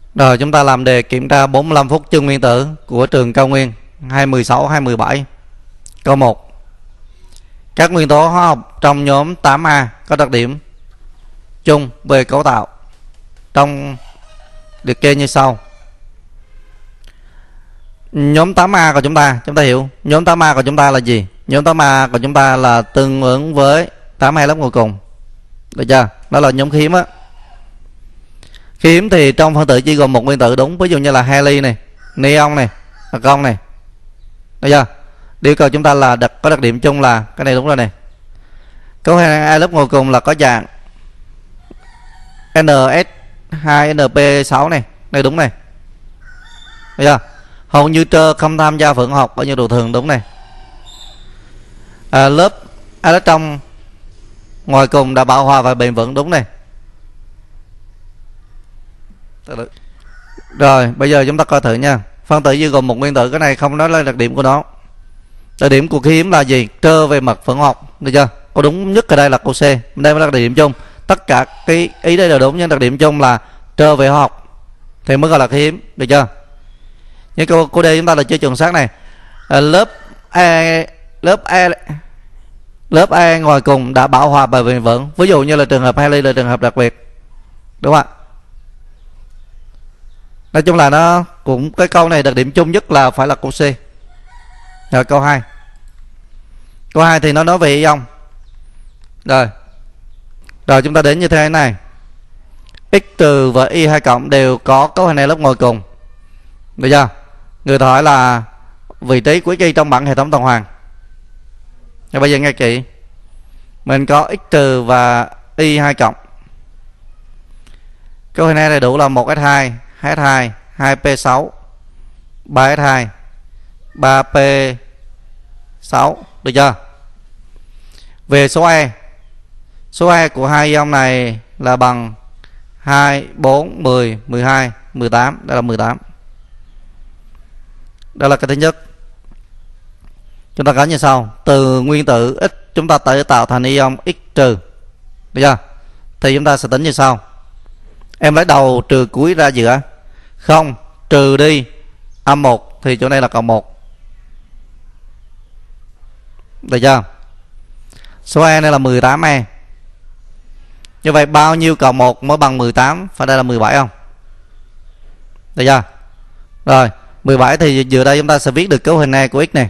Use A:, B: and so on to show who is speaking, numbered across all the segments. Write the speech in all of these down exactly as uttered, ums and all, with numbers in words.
A: Rồi chúng ta làm đề kiểm tra bốn mươi lăm phút chân nguyên tử của trường Cao Nguyên hai mười sáu hai mười bảy. Câu một. Các nguyên tố hóa học trong nhóm tám A có đặc điểm chung về cấu tạo trong liệt kê như sau. Nhóm tám A của chúng ta, chúng ta hiểu nhóm tám A của chúng ta là gì? Nhóm tám A của chúng ta là tương ứng với tám hai lớp ngồi cùng. Được chưa? Đó là nhóm khí hiếm á. Khí hiếm thì trong phân tử chỉ gồm một nguyên tử đúng, ví dụ như là heli này, neon này, argon này. Được chưa? Yêu cầu chúng ta là đặc, có đặc điểm chung là cái này đúng rồi này. Câu hai lớp ngồi cùng là có dạng en ét hai en pê sáu này, đây đúng này. Được chưa? Hầu như trơ không tham gia phượng học ở nhiệt độ thường đúng này. À, lớp electron ngoài cùng đã bão hòa và bền vững đúng này. Rồi bây giờ chúng ta coi thử nha. Phân tử gồm một nguyên tử, cái này không nói là đặc điểm của nó. Đặc điểm của khí hiếm là gì? Trơ về mặt phượng học, được chưa? Có đúng nhất ở đây là câu C. Đây mới là đặc điểm chung. Tất cả cái ý đây là đúng, nhưng đặc điểm chung là trơ về hóa học thì mới gọi là khí hiếm, được chưa? Như câu câu D chúng ta là chưa chuẩn xác này. À, lớp E lớp E lớp E ngoài cùng đã bão hòa và bền vững. Ví dụ như là trường hợp heli là trường hợp đặc biệt, đúng không ạ? Nói chung là nó cũng cái câu này đặc điểm chung nhất là phải là câu C. Rồi câu hai. Câu hai thì nó nói về ion. Rồi. Rồi chúng ta đến như thế này. X trừ và Y hai cộng đều có cấu hình này lớp ngồi cùng. Được chưa? Người ta hỏi là vị trí của Y trong bảng hệ thống tuần hoàn. Rồi bây giờ nghe kỹ. Mình có X trừ và Y hai cộng. Cấu hình này đầy đủ là một S hai, hai S hai, hai P sáu, ba S hai, ba P sáu, được chưa? Về số E, số E của hai ion này là bằng hai, bốn, mười, mười hai, mười tám, đây là mười tám. Đó là cái thứ nhất. Chúng ta có như sau, từ nguyên tử X chúng ta tự tạo thành ion X trừ, được chưa? Thì chúng ta sẽ tính như sau. Em lấy đầu trừ cuối ra giữa. Không, trừ đi âm một thì chỗ này là cộng một. Được chưa? Số E này là mười tám E. Như vậy bao nhiêu cộng một mới bằng mười tám? Phải đây là mười bảy không? Được chưa? Rồi, mười bảy thì vừa đây chúng ta sẽ viết được cấu hình E của X này.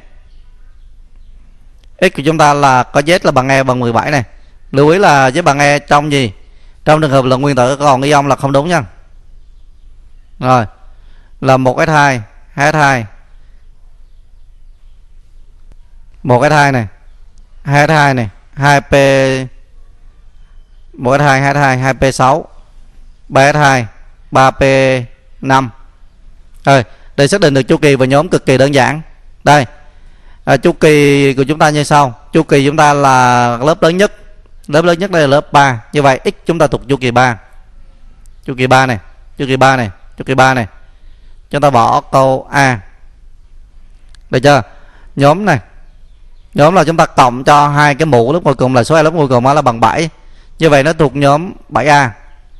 A: X của chúng ta là có Z là bằng E bằng mười bảy này. Lưu ý là Z bằng E trong gì? Trong trường hợp là nguyên tử, còn ion là không đúng nha. Rồi, là một S hai, hai S hai, một S hai này, hai S hai này, hai P một S hai, hai S hai, hai P sáu, ba S hai, ba P năm. Rồi, để xác định được chu kỳ và nhóm cực kỳ đơn giản. Đây, à, chu kỳ của chúng ta như sau. Chu kỳ chúng ta là lớp lớn nhất. Lớp lớn nhất đây là lớp ba. Như vậy X chúng ta thuộc chu kỳ ba. Chu kỳ ba này, chu kỳ ba này, chu kỳ ba này. Chúng ta bỏ câu A. Được chưa? Nhóm này. Nhóm là chúng ta cộng cho hai cái mũ lớp cuối cùng là số E lớp cuối cùng là bằng bảy. Như vậy nó thuộc nhóm bảy A.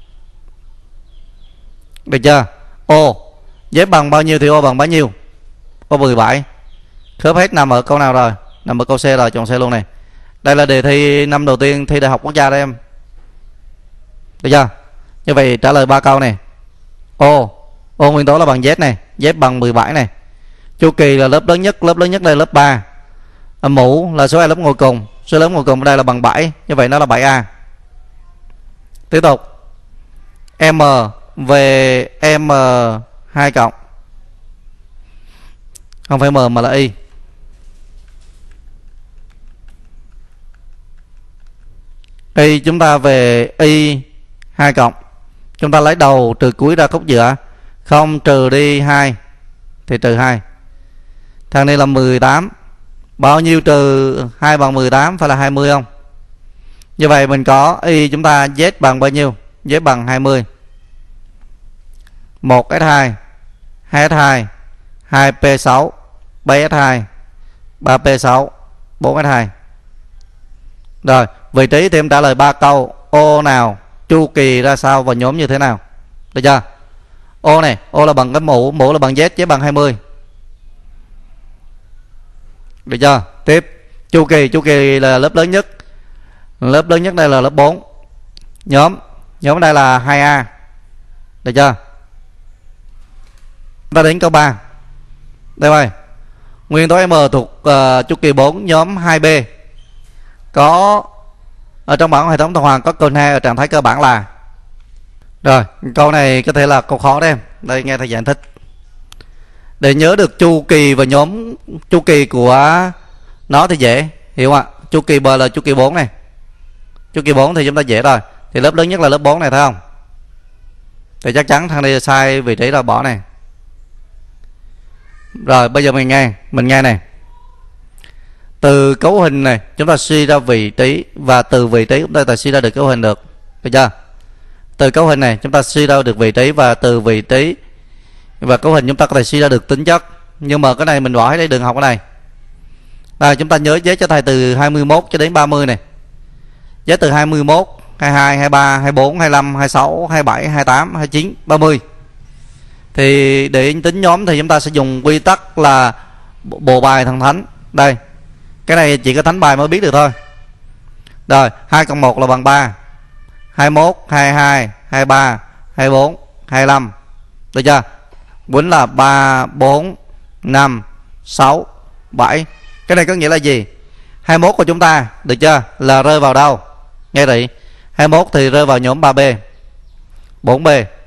A: Được chưa? O, Z bằng bao nhiêu thì O bằng bao nhiêu? O mười bảy. Khớp hết nằm ở câu nào rồi? Nằm ở câu C rồi, chọn C luôn này. Đây là đề thi năm đầu tiên thi Đại học Quốc gia đây em. Được chưa? Như vậy trả lời ba câu này. O, O nguyên tố là bằng Z này, Z bằng mười bảy này. Chu kỳ là lớp lớn nhất, lớp lớn nhất đây là lớp ba. Mũ là số E lớp ngồi cùng, số lớp ngồi cùng ở đây là bằng bảy, như vậy nó là bảy A. Tiếp tục. M về M hai cộng. Không phải M mà là Y. Y chúng ta về Y hai cộng. Chúng ta lấy đầu trừ cuối ra khúc giữa. Không trừ đi hai thì trừ hai. Thằng này là mười tám. Bao nhiêu trừ hai bằng mười tám? Phải là hai mươi không? Như vậy mình có Y chúng ta Z bằng bao nhiêu? Z bằng hai mươi. một S hai, hai S hai, hai P sáu, ba S hai, ba P sáu, bốn S hai. Rồi, vị trí thì em trả lời ba câu. O nào, chu kỳ ra sao và nhóm như thế nào? Được chưa? O này, O là bằng cái mũ, mũ là bằng Z, Z bằng hai mươi. Được chưa? Tiếp, chu kỳ, chu kỳ là lớp lớn nhất. Lớp lớn nhất đây là lớp bốn. Nhóm, nhóm đây là hai A. Được chưa? Chúng ta đến câu ba. Đây ơi. Nguyên tố M thuộc uh, chu kỳ bốn nhóm hai B. Có ở trong bảng hệ thống tuần hoàn có cồn hai ở trạng thái cơ bản là. Rồi, câu này có thể là câu khó đấy em. Đây nghe thầy giải thích. Để nhớ được chu kỳ và nhóm chu kỳ của nó thì dễ, hiểu không ạ? Chu kỳ B là chu kỳ bốn này. Chu kỳ bốn thì chúng ta dễ rồi. Thì lớp lớn nhất là lớp bốn này, thấy không? Thì chắc chắn thằng này sai vị trí rồi, bỏ này. Rồi bây giờ mình nghe, mình nghe này. Từ cấu hình này chúng ta suy ra vị trí, và từ vị trí chúng ta suy ra được cấu hình được. Được chưa? Từ cấu hình này chúng ta suy ra được vị trí, và từ vị trí và cấu hình chúng ta có thể suy ra được tính chất. Nhưng mà cái này mình bỏ hết đây, đừng học cái này. Đây, chúng ta nhớ giấy cho thầy từ hai mươi mốt cho đến ba mươi này. Giấy từ hai mươi mốt, hai mươi hai, hai mươi ba, hai mươi bốn, hai mươi lăm, hai mươi sáu, hai mươi bảy, hai mươi tám, hai mươi chín, ba mươi. Thì để tính nhóm thì chúng ta sẽ dùng quy tắc là bộ bài thằng thánh. Đây, cái này chỉ có thánh bài mới biết được thôi. Rồi, hai cộng một là bằng ba. hai mươi mốt, hai mươi hai, hai mươi ba, hai mươi bốn, hai mươi lăm. Được chưa? Quýnh là ba, bốn, năm, sáu, bảy. Cái này có nghĩa là gì? hai mươi mốt của chúng ta, được chưa? Là rơi vào đâu? Nghe thị. hai mươi mốt thì rơi vào nhóm ba B, bốn B,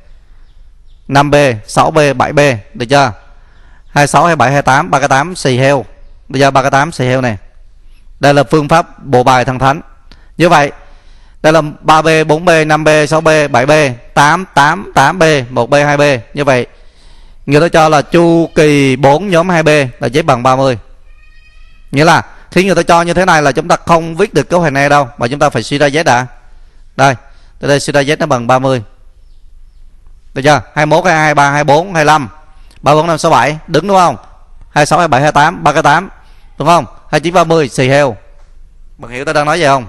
A: năm B, sáu B, bảy B. Được chưa? hai mươi sáu, hai mươi bảy, hai mươi tám, ba cái tám xì heo. Được chưa? ba cái tám xì heo này. Đây là phương pháp bộ bài thằng thánh. Như vậy đây là ba B, bốn B, năm B, sáu B, bảy B, tám, tám, tám B, một B, hai B. Như vậy người ta cho là chu kỳ bốn nhóm hai B là Z bằng ba mươi. Nghĩa là khi người ta cho như thế này là chúng ta không viết được cấu hình này đâu, mà chúng ta phải suy ra Z đã. Đây, từ đây suy ra Z nó bằng ba mươi. Được chưa? hai mươi mốt, hai mươi hai, hai mươi ba, hai mươi bốn, hai mươi lăm, ba mươi bốn, năm, sáu, bảy, đứng đúng không? hai mươi sáu, hai mươi bảy, hai mươi tám, ba cái tám, đúng không? hai mươi chín, ba mươi, xì heo. Bạn hiểu tôi đang nói gì không?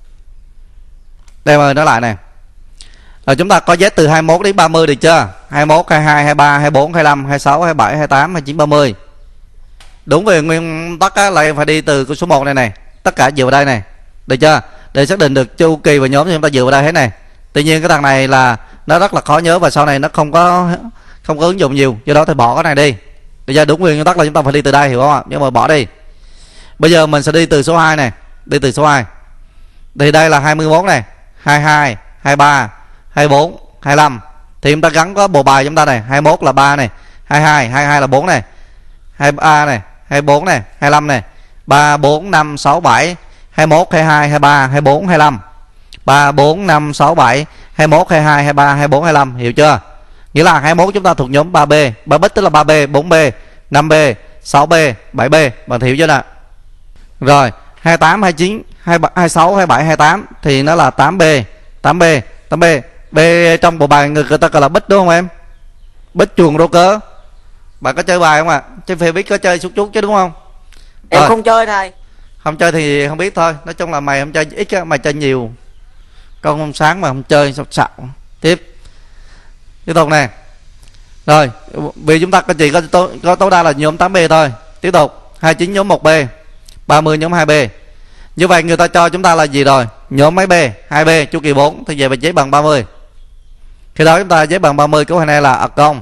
A: Đây mời nói lại nè. Rồi chúng ta có Z từ hai mươi mốt đến ba mươi được chưa? hai mươi mốt, hai mươi hai, hai mươi ba, hai mươi bốn, hai mươi lăm, hai mươi sáu, hai mươi bảy, hai mươi tám, hai mươi chín, ba mươi. Đúng về nguyên tắc á, là em phải đi từ số một này này, tất cả dựa vào đây này. Được chưa? Để xác định được chu kỳ và nhóm thì chúng ta dựa vào đây hết này. Tuy nhiên cái thằng này là nó rất là khó nhớ, và sau này nó không có không có ứng dụng nhiều, do đó thì bỏ cái này đi. Được chưa? Đúng nguyên nguyên tắc là chúng ta phải đi từ đây, hiểu không ạ? Nhưng mà bỏ đi. Bây giờ mình sẽ đi từ số hai này, đi từ số hai. Thì đây là hai mươi mốt này, hai mươi hai, hai mươi ba, hai mươi bốn, hai mươi lăm. Thì chúng ta gắn có bộ bài chúng ta này, hai mươi mốt là ba này, hai mươi hai, hai mươi hai là bốn này, hai mươi ba này, hai mươi bốn này, hai mươi lăm này, ba, bốn, năm, sáu, bảy, hai mươi mốt, hai mươi hai, hai mươi ba, hai mươi bốn, hai mươi lăm, ba, bốn, năm, sáu, bảy, hai mươi mốt, hai mươi hai, hai mươi ba, hai mươi bốn, hai mươi lăm. Hiểu chưa? Nghĩa là hai mươi mốt chúng ta thuộc nhóm ba B, ba bit tức là ba B, bốn B, năm B, sáu B, bảy B. Bạn hiểu chưa nè? Rồi, hai mươi tám, hai mươi chín, hai mươi sáu, hai mươi bảy, hai mươi tám thì nó là tám B, tám B, tám B. B trong bộ bài người ta gọi là bích đúng không em? Bích chuồng rô cớ. Bạn có chơi bài không ạ? À? Chơi phê biết có chơi chút chút chứ đúng không?
B: Em
A: rồi.
B: Không chơi thầy.
A: Không chơi thì không biết thôi. Nói chung là mày không chơi ít á, mày chơi nhiều. Con không sáng mà không chơi sọc sạo. Tiếp. Tiếp tục nè. Rồi, vì chúng ta có chỉ có tối, có tối đa là nhóm tám B thôi. Tiếp tục, hai mươi chín nhóm một B, ba mươi nhóm hai B. Như vậy người ta cho chúng ta là gì rồi? Nhóm mấy B? hai B, chu kỳ bốn thì về về giấy bằng ba mươi. Khi đó chúng ta giấy bằng ba mươi, cấu hình này là ạc công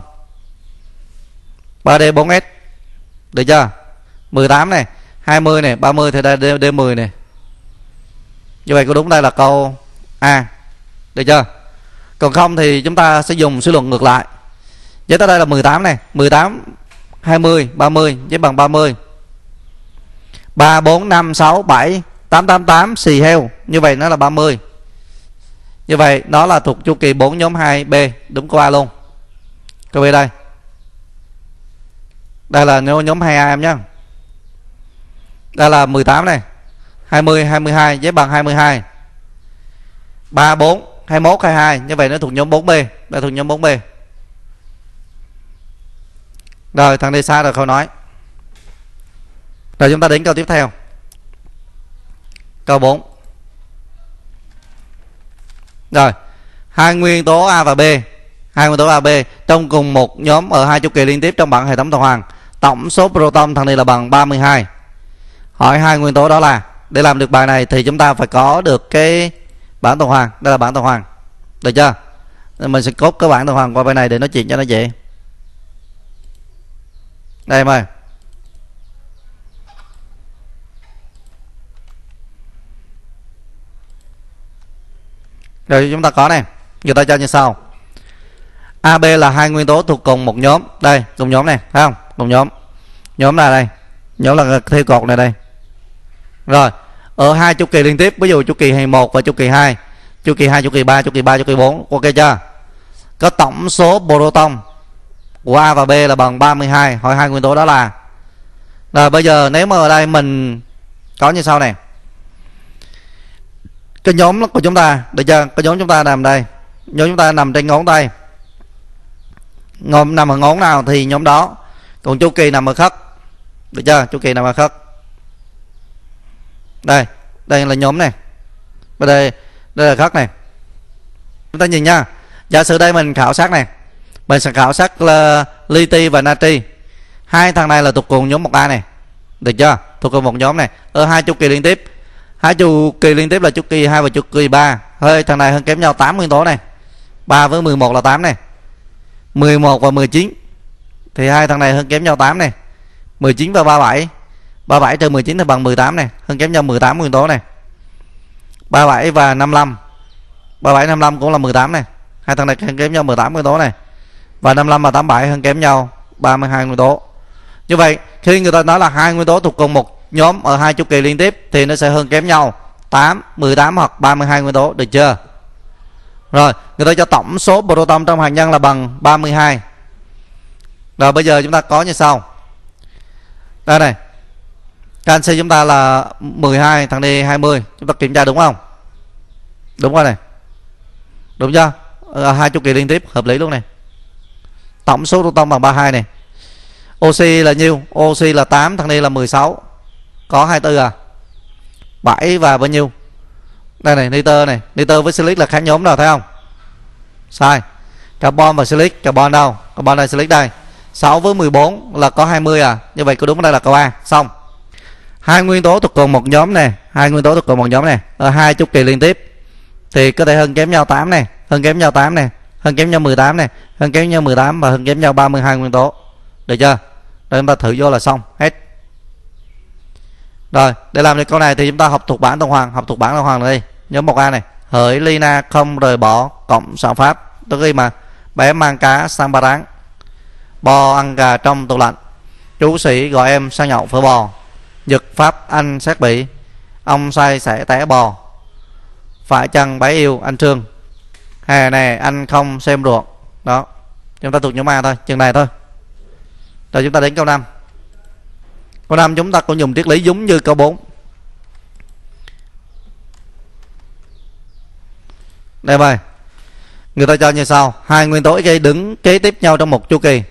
A: ba D bốn S. Được chưa? mười tám này, hai mươi này, ba mươi thì đây D mười này. Như vậy có đúng đây là câu A. Được chưa? Còn không thì chúng ta sẽ dùng suy luận ngược lại. Giấy tới đây là mười tám này, mười tám, hai mươi, ba mươi, giấy bằng ba mươi. ba, bốn, năm, sáu, bảy, tám, tám, tám, xì heo. Như vậy nó là ba mươi. Như vậy nó là thuộc chu kỳ bốn nhóm hai B. Đúng câu A luôn. Câu B đây. Đây là nhóm hai A em nhé. Đây là mười tám này, hai mươi, hai mươi hai, giấy bằng hai mươi hai. ba, bốn, hai mươi mốt, hai mươi hai. Như vậy nó thuộc nhóm bốn B. Đây thuộc nhóm bốn B. Rồi thằng đây sai rồi câu nói. Rồi chúng ta đến câu tiếp theo. Câu bốn. Rồi, hai nguyên tố A và B hai nguyên tố A B trong cùng một nhóm ở hai chu kỳ liên tiếp trong bảng hệ thống tuần hoàn. Tổng số proton thằng này là bằng ba mươi hai. Hỏi hai nguyên tố đó là, để làm được bài này thì chúng ta phải có được cái bảng tuần hoàn. Đây là bảng tuần hoàn, được chưa? Mình sẽ cốt cái bảng tuần hoàn qua bên này để nói chuyện cho nó dễ. Đây em ơi. Rồi chúng ta có này, người ta cho như sau. A B là hai nguyên tố thuộc cùng một nhóm. Đây, cùng nhóm này, thấy không? Cùng nhóm. Nhóm là đây. Nhóm là theo cột này đây. Rồi, ở hai chu kỳ liên tiếp, ví dụ chu kỳ một và chu kỳ hai, chu kỳ hai, chu kỳ ba, chu kỳ ba, chu kỳ bốn, ok chưa? Có tổng số proton của A và B là bằng ba mươi hai. Hỏi hai nguyên tố đó là. Rồi bây giờ nếu mà ở đây mình có như sau này. Cái nhóm của chúng ta, được chưa? Cái nhóm chúng ta nằm đây. Nhóm chúng ta nằm trên ngón tay. Ngón nằm ở ngón nào thì nhóm đó. Còn chu kỳ nằm ở khớp. Được chưa? Chu kỳ nằm ở khớp. Đây, đây là nhóm này. Và đây, đây là khớp này. Chúng ta nhìn nha. Giả sử đây mình khảo sát này. Mình sẽ khảo sát là lithium và natri. Hai thằng này là thuộc cùng nhóm một A này. Được chưa? Thuộc cùng một nhóm này. Ở hai chu kỳ liên tiếp. Hai chu kỳ liên tiếp là chu kỳ hai và chu kỳ ba. Hơi thằng này hơn kém nhau tám nguyên tố này. ba với mười một là tám này. mười một và mười chín. Thì hai thằng này hơn kém nhau tám này. mười chín và ba mươi bảy. ba mươi bảy trừ mười chín thì bằng mười tám này, hơn kém nhau mười tám nguyên tố này. ba mươi bảy và năm mươi lăm. ba mươi bảy năm mươi lăm cũng là mười tám này. Hai thằng này hơn kém nhau mười tám nguyên tố này. Và năm mươi lăm và tám mươi bảy hơn kém nhau ba mươi hai nguyên tố. Như vậy, khi người ta nói là hai nguyên tố thuộc cùng một nhóm ở hai chu kỳ liên tiếp thì nó sẽ hơn kém nhau tám, mười tám hoặc ba mươi hai nguyên tố, được chưa? Rồi, người ta cho tổng số proton trong hạt nhân là bằng ba mươi hai. Rồi bây giờ chúng ta có như sau. Đây này. Canxi chúng ta là mười hai, thằng này hai mươi. Chúng ta kiểm tra đúng không? Đúng rồi này. Đúng chưa? Ở hai chu kỳ liên tiếp hợp lý luôn này. Tổng số proton bằng ba mươi hai này. Oxy là nhiêu? Oxy là tám, thằng này là mười sáu. Có hai mươi tư à? bảy và bao nhiêu? Đây này, nitơ này. Nitơ với silic là khác nhóm rồi, thấy không? Sai. Carbon và silic. Carbon đâu? Carbon đây, silic đây. sáu với mười bốn là có hai mươi à? Như vậy có đúng đây là câu A. Xong. Hai nguyên tố thuộc cùng một nhóm này. Hai nguyên tố thuộc cùng một nhóm này. Ở hai chu kỳ liên tiếp. Thì có thể hơn kém nhau tám này. Hơn kém nhau tám này. Hơn kém nhau mười tám này. Hơn kém nhau mười tám và hơn kém nhau ba mươi hai nguyên tố. Được chưa? Rồi chúng ta thử vô là xong. Hết. Rồi, để làm được câu này thì chúng ta học thuộc bảng tuần hoàn. Học thuộc bảng tuần hoàn này đi. Nhóm một A này. Hỡi Lina không rời bỏ cộng sản pháp. Tôi ghi mà. Bé mang cá sang Ba Ráng. Bò ăn gà trong tủ lạnh. Chú sĩ gọi em sang nhậu phở bò. Nhật Pháp Anh sát bị. Ông say sẽ té bò. Phải chăng bái yêu anh Trương. Hè nè anh không xem ruộng. Đó. Chúng ta thuộc nhóm A thôi. Chừng này thôi. Rồi chúng ta đến câu năm. Câu năm chúng ta cũng dùng triết lý giống như câu bốn. Đây mời. Người ta cho như sau. Hai nguyên tố gây đứng kế tiếp nhau trong một chu kỳ.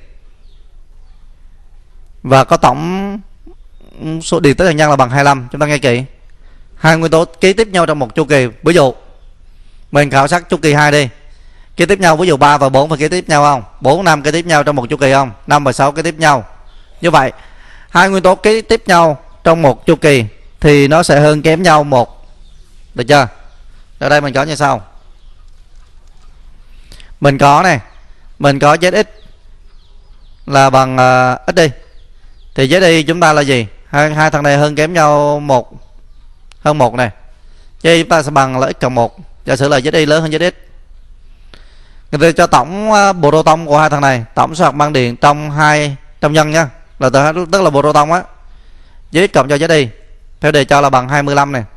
A: Và có tổng số điện tích hạt nhân là bằng hai mươi lăm. Chúng ta nghe kỹ. Hai nguyên tố kế tiếp nhau trong một chu kỳ. Ví dụ mình khảo sát chu kỳ hai đi. Kế tiếp nhau, ví dụ ba và bốn phải kế tiếp nhau không? bốn, năm kế tiếp nhau trong một chu kỳ không? năm và sáu kế tiếp nhau. Như vậy hai nguyên tố kế tiếp nhau trong một chu kỳ thì nó sẽ hơn kém nhau một. Được chưa? Ở đây mình có như sau. Mình có này. Mình có zx là bằng uh, x đi. Thì zx chúng ta là gì? Hai, hai thằng này hơn kém nhau một. Hơn một này. Chứ chúng ta sẽ bằng là x cộng một. Giả sử là zx lớn hơn zx. Người ta cho tổng proton của hai thằng này, tổng số hạt mang điện trong hai trong nhân nha, là từ, tức là proton á. Zx cộng cho zx theo đề cho là bằng hai mươi lăm này.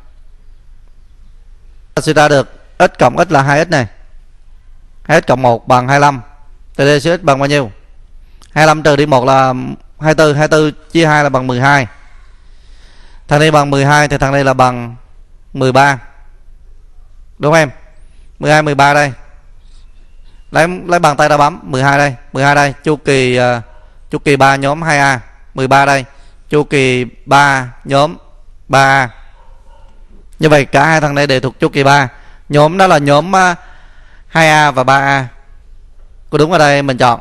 A: Ta suy ra được x cộng x là hai x này. hai x cộng một bằng hai mươi lăm. Thì d x bằng bao nhiêu? hai mươi lăm trừ đi một là hai mươi tư, hai mươi tư chia hai là bằng mười hai. Thằng này bằng mười hai thì thằng này là bằng mười ba. Đúng không em? mười hai, mười ba đây. Lấy lấy bàn tay ra bấm mười hai đây, mười hai đây, chu kỳ uh, chu kỳ ba nhóm hai A, mười ba đây, chu kỳ ba nhóm ba A. Như vậy cả hai thằng này đều thuộc chu kỳ ba. Nhóm đó là nhóm uh, hai A và ba A. Có đúng ở đây mình chọn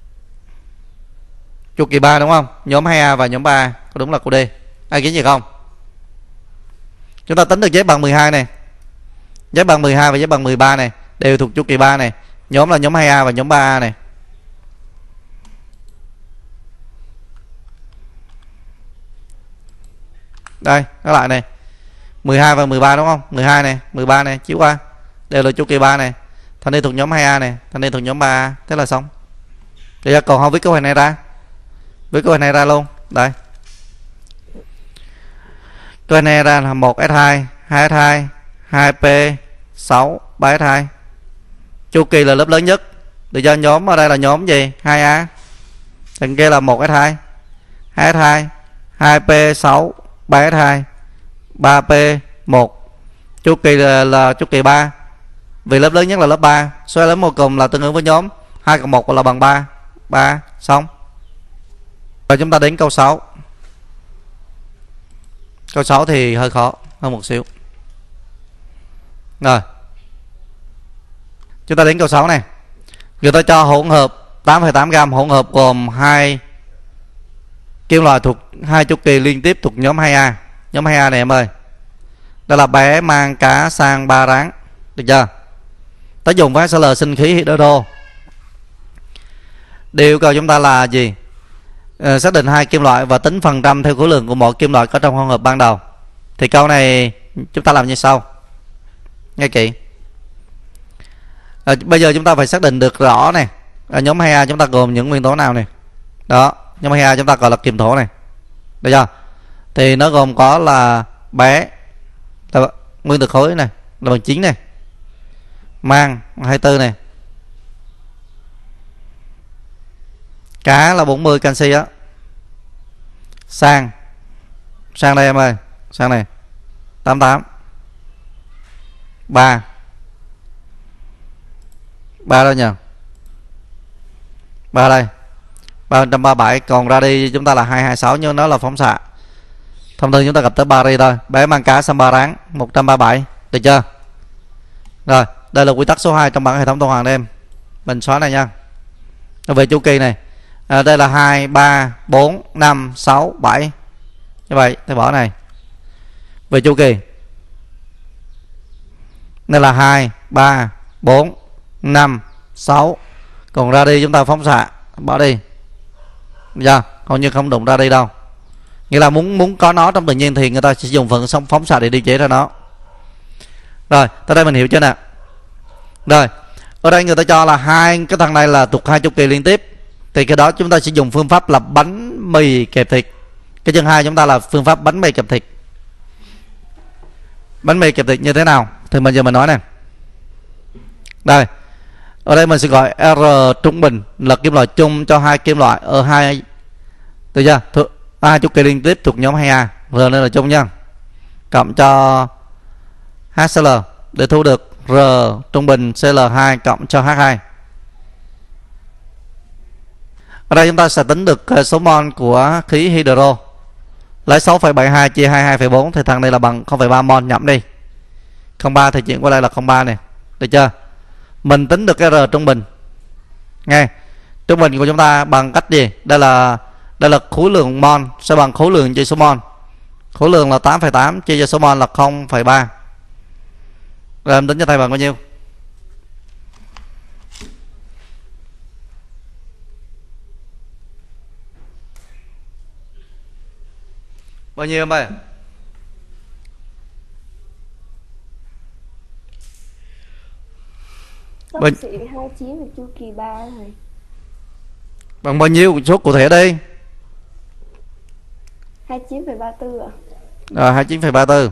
A: chu kỳ ba đúng không? Nhóm hai A và nhóm ba A. Có đúng là cô D. Ai kiến gì không? Chúng ta tính được Z bằng mười hai này. Z bằng mười hai và Z bằng mười ba này đều thuộc chu kỳ ba này. Nhóm là nhóm hai A và nhóm ba A này. Đây, nó lại này. mười hai và mười ba đúng không? mười hai này, mười ba này chiếu qua. Đều là chu kỳ ba này. Thằng này thuộc nhóm hai A này, thằng này thuộc nhóm ba A. Thế là xong. Bây giờ còn không viết câu hỏi này ra. Viết câu hỏi này ra luôn. Đây. Câu hỏi này ra là một S hai, hai S hai, hai P sáu, ba S hai. Chu kỳ là lớp lớn nhất. Được cho nhóm ở đây là nhóm gì? hai A. Thằng kia là một S hai, hai S hai, hai P sáu, ba S hai, ba P một. Chu kỳ là, là chu kỳ ba. Vì lớp lớn nhất là lớp ba. Số lớn một cùng là tương ứng với nhóm hai cộng một là bằng ba. ba, xong. Rồi chúng ta đến câu sáu. Câu sáu thì hơi khó hơn một xíu. Rồi. Chúng ta đến câu sáu này. Người ta cho hỗn hợp tám phẩy tám gam hỗn hợp gồm hai kim loại thuộc hai chu kỳ liên tiếp thuộc nhóm hai A. Nhóm hai A này em ơi. Đó là bé mang cá sang ba ráng. Được chưa? Ta dùng với L sinh khí hydro. Điều yêu cầu chúng ta là gì? À, xác định hai kim loại và tính phần trăm theo khối lượng của mỗi kim loại có trong hỗn hợp ban đầu. Thì câu này chúng ta làm như sau. Nghe kỹ. À, bây giờ chúng ta phải xác định được rõ này. À, nhóm hai A chúng ta gồm những nguyên tố nào này? Đó, nhóm hai A chúng ta gọi là kiềm thổ này. Được chưa? Thì nó gồm có là bé là nguyên tử khối này là bằng chín này, mang hai mươi tư này, cá là bốn mươi canxi á, sang sang đây em ơi, sang này tám mươi tám, ba ba đâu nhỉ, ba đây ba trăm ba mươi bảy, còn ra đi chúng ta là hai trăm hai mươi sáu, nhưng nó là phóng xạ. Thông thường chúng ta gặp tới ba ri thôi. Bé mang cá sang ba ráng một trăm ba mươi bảy. Được chưa? Rồi, đây là quy tắc số hai trong bảng hệ thống tuần hoàn đây em. Mình xóa này nha. Về chu kỳ này. À, đây là hai, ba, bốn, năm, sáu, bảy. Như vậy, tôi bỏ này. Về chu kỳ. Đây là hai, ba, bốn, năm, sáu. Còn ra đi chúng ta phóng xạ, bỏ đi. Được chưa? Hầu như không đụng ra đi đâu. Nghĩa là muốn muốn có nó trong tự nhiên thì người ta sẽ dùng phần sóng phóng xạ để điều chế ra nó. Rồi, tới đây mình hiểu chưa nè. Rồi, ở đây người ta cho là hai cái thằng này là thuộc hai chu kỳ liên tiếp. Thì cái đó chúng ta sẽ dùng phương pháp là bánh mì kẹp thịt. Cái chân hai chúng ta là phương pháp bánh mì kẹp thịt. Bánh mì kẹp thịt như thế nào? Thì bây giờ mình nói nè. Đây. Ở đây mình sẽ gọi R trung bình là kim loại chung cho hai kim loại ở hai. Được chưa? Th hai chu kỳ liên tiếp thuộc nhóm hai A. R nên là chung nha. Cộng cho H C L để thu được R trung bình C L hai cộng cho H hai. Ở đây chúng ta sẽ tính được số mol của khí hydro. Lấy sáu phẩy bảy hai chia hai mươi hai phẩy bốn thì thằng này là bằng không phẩy ba mol, nhẩm đi. không phẩy ba thì chuyển qua đây là không phẩy ba này. Được chưa? Mình tính được cái R trung bình. Nghe. Trung bình của chúng ta bằng cách gì? Đây là đây là khối lượng mol sẽ bằng khối lượng chia số mol. Khối lượng là tám phẩy tám chia cho số mol là không phẩy ba. Rồi em tính cho thầy bằng bao nhiêu? Bao nhiêu em ơi?
B: Bác sĩ hai mươi chín là chu kỳ ba này.
A: Bằng bao nhiêu? Số cụ thể đi.
B: hai mươi chín phẩy ba mươi tư ạ.
A: Rồi hai mươi chín phẩy ba mươi tư.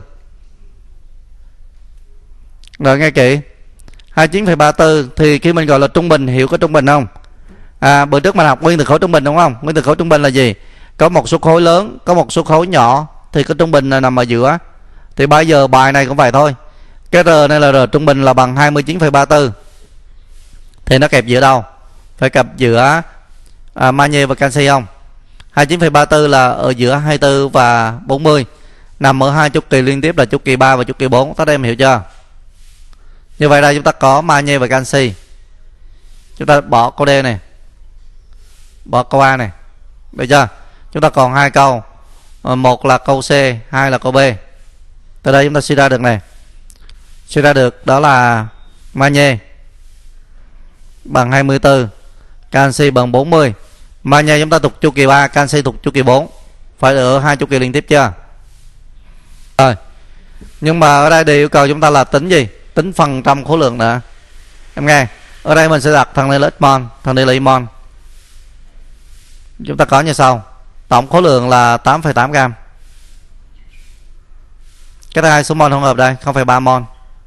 A: Rồi nghe kỹ. hai mươi chín phẩy ba mươi tư thì khi mình gọi là trung bình, hiểu có trung bình không? À, bữa trước mình học nguyên tử khối trung bình đúng không? Nguyên tử khối trung bình là gì? Có một số khối lớn, có một số khối nhỏ thì cái trung bình là nằm ở giữa. Thì bây giờ bài này cũng vậy thôi. Cái R này là R trung bình là bằng hai mươi chín phẩy ba mươi tư. Thì nó kẹp giữa đâu? Phải kẹp giữa à, magie và canxi không? hai mươi chín phẩy ba mươi tư là ở giữa hai mươi tư và bốn mươi. Nằm ở hai chu kỳ liên tiếp là chu kỳ ba và chu kỳ bốn. Tới đây em hiểu chưa? Như vậy đây chúng ta có magie và canxi. Chúng ta bỏ câu D này, bỏ câu A này, được chưa? Chúng ta còn hai câu, một là câu C, hai là câu B. Từ đây chúng ta suy ra được này, suy ra được đó là magie bằng hai mươi tư, canxi bằng bốn mươi. Magie chúng ta thuộc chu kỳ ba, canxi thuộc chu kỳ bốn, phải ở hai chu kỳ liên tiếp chưa? Rồi. Nhưng mà ở đây đề yêu cầu chúng ta là tính gì? Tính phần trăm khối lượng nữa. Em nghe, ở đây mình sẽ đặt thằng này là x mol, thằng này là y mol. Chúng ta có như sau. Tổng khối lượng là tám phẩy tám gam. Cái thứ hai số mol hỗn hợp đây không phẩy ba mol.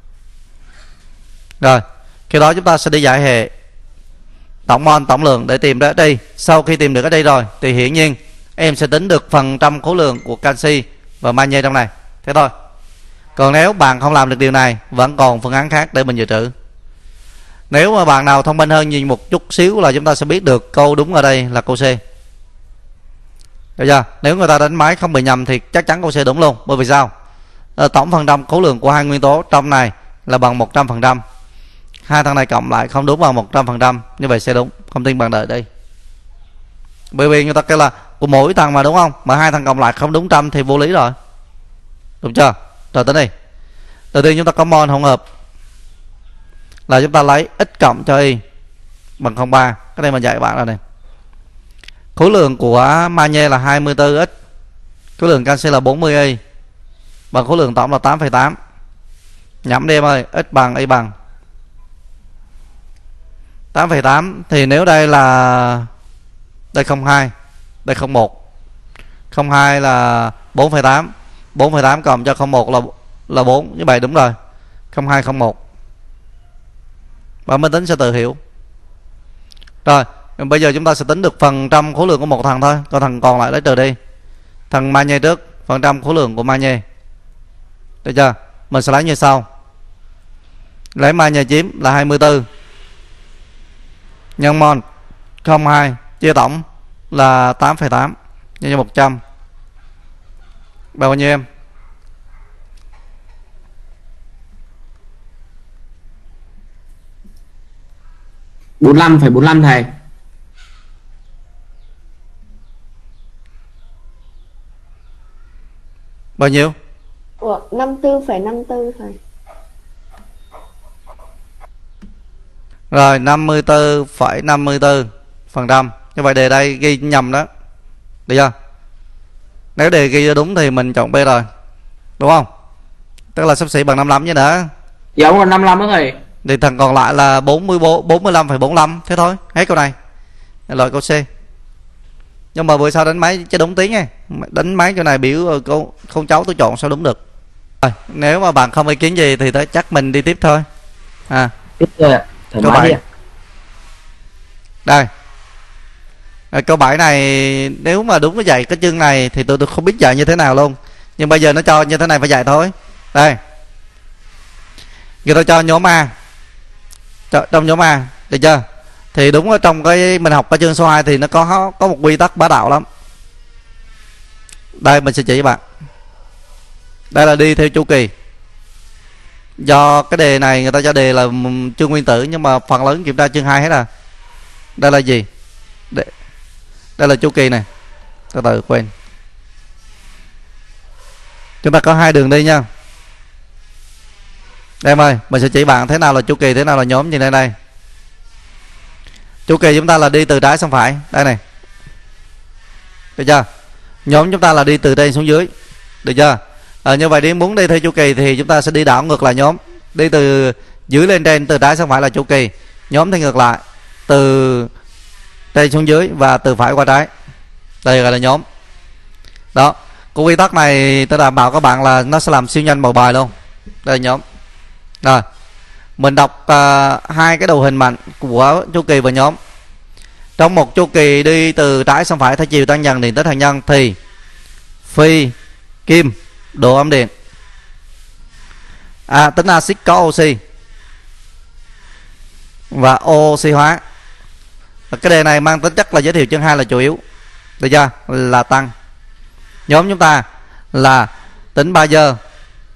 A: Rồi, khi đó chúng ta sẽ đi giải hệ tổng mol, tổng lượng để tìm ra đây. Sau khi tìm được cái đây rồi thì hiển nhiên em sẽ tính được phần trăm khối lượng của canxi và magie trong này. Thế thôi. Còn nếu bạn không làm được điều này, vẫn còn phương án khác để mình dự trữ. Nếu mà bạn nào thông minh hơn nhìn một chút xíu là chúng ta sẽ biết được câu đúng ở đây là câu C. Được chưa? Nếu người ta đánh máy không bị nhầm thì chắc chắn câu C đúng luôn. Bởi vì sao? À, tổng phần trăm khối lượng của hai nguyên tố trong này là bằng một trăm phần trăm. Hai thằng này cộng lại không đúng bằng một trăm phần trăm. Như vậy sẽ đúng. Không tin bạn đợi đây. Bởi vì người ta kêu là của mỗi thằng mà đúng không? Mà hai thằng cộng lại không đúng trăm thì vô lý rồi. Đúng chưa? Rồi tính đi. Đầu tiên chúng ta có mol hỗn hợp là chúng ta lấy x cộng cho y bằng không phẩy ba. Cái này mình dạy bạn rồi này. Khối lượng của magie là hai mươi tư x, khối lượng canxi là bốn mươi y, bằng khối lượng tổng là tám phẩy tám. Nhẩm đi em ơi, x bằng y bằng tám phẩy tám. Thì nếu đây là đây không hai, đây không một, không hai là bốn phẩy tám, bốn phẩy tám cộng cho không một là là bốn. Như vậy đúng rồi, không hai không một. Bạn mới tính sẽ tự hiểu. Rồi, bây giờ chúng ta sẽ tính được phần trăm khối lượng của một thằng thôi. Còn thằng còn lại lấy trừ đi. Thằng magie trước, phần trăm khối lượng của magie. Được chưa? Mình sẽ lấy như sau. Lấy magie chiếm là hai mươi tư nhân mol không phẩy hai chia tổng là tám phẩy tám nhân cho một trăm. Bao nhiêu em?
C: bốn mươi lăm phẩy bốn mươi lăm thầy.
A: Bao nhiêu?
B: Ủa, năm mươi tư phẩy năm mươi tư thầy.
A: Rồi năm mươi tư phẩy năm mươi tư phần trăm. Như vậy đề đây ghi nhầm đó. Được chưa? Nếu đề ghi đúng thì mình chọn B rồi. Đúng không? Tức là xấp xỉ bằng năm mươi lăm chứ nữa.
C: Dạ đúng rồi, năm mươi lăm đó thầy.
A: Thì thằng còn lại là bốn mươi bốn, bốn mươi lăm phẩy bốn mươi lăm. Thế thôi, hết câu này. Loại câu C. Nhưng mà bữa sau đánh máy cho đúng tiếng nha. Đánh máy chỗ này biểu cô không cháu tôi chọn sao đúng được. Rồi, nếu mà bạn không ý kiến gì thì tới chắc mình đi tiếp thôi. À,
C: Tiếp rồi ạ.
A: câu bảy. Đây. À, câu bảy này nếu mà đúng cái dạy cái chương này thì tôi tôi không biết dạy như thế nào luôn. Nhưng bây giờ nó cho như thế này phải dạy thôi. Đây. Người ta cho nhóm A. Cho, trong nhóm A, được chưa? Thì đúng ở trong cái mình học cái chương số hai thì nó có có một quy tắc bá đạo lắm. Đây mình sẽ chỉ cho bạn. Đây là đi theo chu kỳ. Do cái đề này người ta cho đề là chương nguyên tử nhưng mà phần lớn kiểm tra chương hai hết à. Đây là gì? Đây, đây là chu kỳ này. Từ từ quên. Chúng ta có hai đường đi nha. Đây em ơi, mình sẽ chỉ bạn thế nào là chu kỳ, thế nào là nhóm như đây đây. Chu kỳ chúng ta là đi từ trái sang phải, đây này. Được chưa? Nhóm chúng ta là đi từ trên xuống dưới. Được chưa? À, như vậy nếu muốn đi theo chu kỳ thì chúng ta sẽ đi đảo ngược lại nhóm. Đi từ dưới lên trên, từ trái sang phải là chu kỳ. Nhóm thì ngược lại, từ trên xuống dưới và từ phải qua trái. Đây gọi là nhóm. Đó, cái quy tắc này tôi đảm bảo các bạn là nó sẽ làm siêu nhanh một bài luôn. Đây là nhóm. Rồi, mình đọc uh, hai cái đồ hình mạnh của chu kỳ và nhóm. Trong một chu kỳ đi từ trái sang phải theo chiều tăng dần điện tích hạt nhân thì phi kim độ âm điện à, tính axit có oxy và oxy hóa. Cái đề này mang tính chất là giới thiệu chương hai là chủ yếu. Được chưa? Là tăng. Nhóm chúng ta là tính Bayer,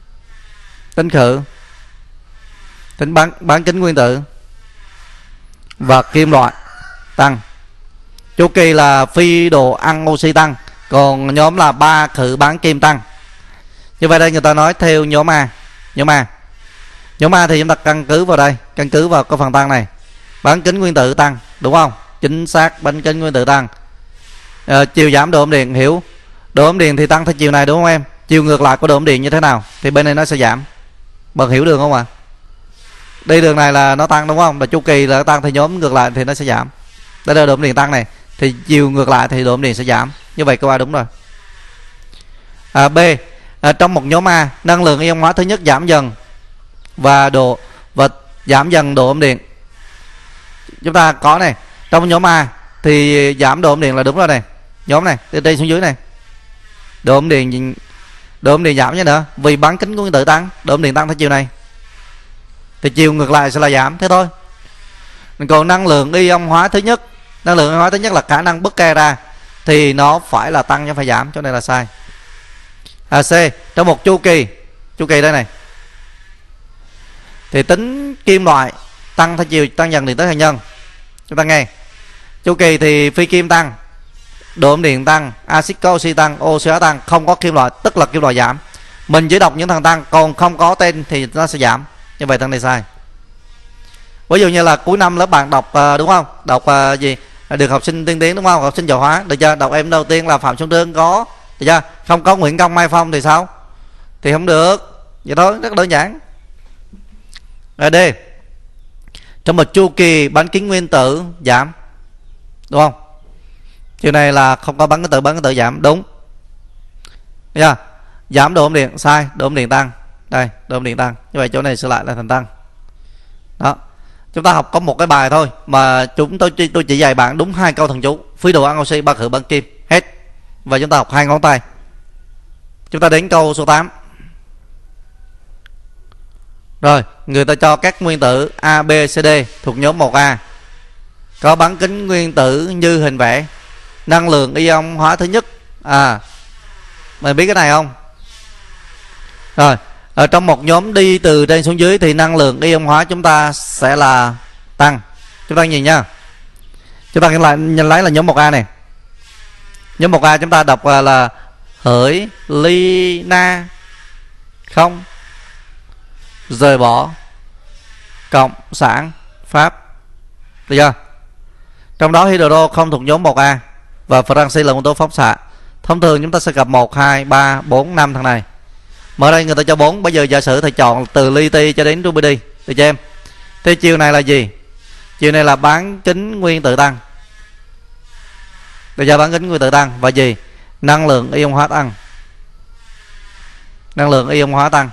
A: tính khử, tính bán, bán kính nguyên tử, và kim loại tăng. Chu kỳ là phi đồ ăn oxy tăng, còn nhóm là ba khử bán kim tăng. Như vậy đây người ta nói theo nhóm A. Nhóm A Nhóm A thì chúng ta căn cứ vào đây, căn cứ vào cái phần tăng này. Bán kính nguyên tử tăng, đúng không? Chính xác, bán kính nguyên tử tăng. à, Chiều giảm độ ẩm điện, hiểu. Độ ẩm điện thì tăng theo chiều này, đúng không em? Chiều ngược lại của độ ẩm điện như thế nào thì bên này nó sẽ giảm. Bạn hiểu đường không ạ? À? Đi đường này là nó tăng, đúng không? Là chu kỳ là tăng thì nhóm ngược lại thì nó sẽ giảm. Đây là độ ẩm điện tăng này, thì chiều ngược lại thì độ ẩm điện sẽ giảm. Như vậy câu A đúng rồi. à, B. À, trong một nhóm A, năng lượng ion hóa thứ nhất giảm dần và độ và giảm dần độ ẩm điện. Chúng ta có này, trong nhóm A thì giảm độ ẩm điện là đúng rồi này. Nhóm này từ đây xuống dưới này, độ ẩm điện độ ẩm điện giảm nhé nữa, vì bán kính của nguyên tử tăng, độ ẩm điện tăng theo chiều này thì chiều ngược lại sẽ là giảm, thế thôi. Còn năng lượng ion hóa thứ nhất, năng lượng ion hóa thứ nhất là khả năng Becker ra, thì nó phải là tăng chứ phải giảm, chỗ này là sai. à, C. Trong một chu kỳ, chu kỳ đây này, thì tính kim loại tăng theo chiều tăng dần điện tới hạt nhân. Chúng ta nghe chu kỳ thì phi kim tăng, độ ẩm điện tăng, axit có oxy tăng, oxy hóa tăng, không có kim loại tức là kim loại giảm. Mình chỉ đọc những thằng tăng, còn không có tên thì nó sẽ giảm. Như vậy thằng này sai. Ví dụ như là cuối năm lớp bạn đọc uh, đúng không? Đọc uh, gì? Được học sinh tiên tiến đúng không? Học sinh giỏi hóa, được chưa? Đọc em đầu tiên là Phạm Xuân Trương có, được chưa? Không có Nguyễn Công Mai Phong thì sao? Thì không được. Vậy thôi, rất đơn giản. Rồi D. Trong một chu kỳ bán kính nguyên tử giảm, đúng không? Chiều này là không có bán kính tử, bán kính tử giảm, đúng. Được chưa? Giảm độ ẩm điện, sai, độ ẩm điện tăng. Đây, độ ẩm điện tăng. Như vậy chỗ này sửa lại là thành tăng. Đó. Chúng ta học có một cái bài thôi mà chúng tôi tôi chỉ dạy bạn đúng hai câu thần chú: phi đồ ăn oxy, ba khử bán kim, hết. Và chúng ta học hai ngón tay. Chúng ta đến câu số tám. Rồi, người ta cho các nguyên tử A, B, C, D thuộc nhóm một A có bán kính nguyên tử như hình vẽ. Năng lượng ion hóa thứ nhất, à, mày biết cái này không? Rồi, ở trong một nhóm đi từ trên xuống dưới thì năng lượng ion hóa chúng ta sẽ là tăng. Chúng ta nhìn nha. Chúng ta lại nhìn lấy là nhóm một A này. Nhóm một A chúng ta đọc là, là hỡi ly na không rời bỏ cộng sản Pháp, được chưa? Trong đó hydro không thuộc nhóm một A và Francis là nguyên tố phóng xạ. Thông thường chúng ta sẽ gặp một, hai, ba, bốn, năm thằng này. Mở đây người ta cho bốn. Bây giờ giả sử thầy chọn từ li ti cho đến ruby đi, được cho em. Thế chiều này là gì? Chiều này là bán kính nguyên tử tăng, được chưa? Bán kính nguyên tử tăng và gì? Năng lượng ion hóa tăng. Năng lượng ion hóa tăng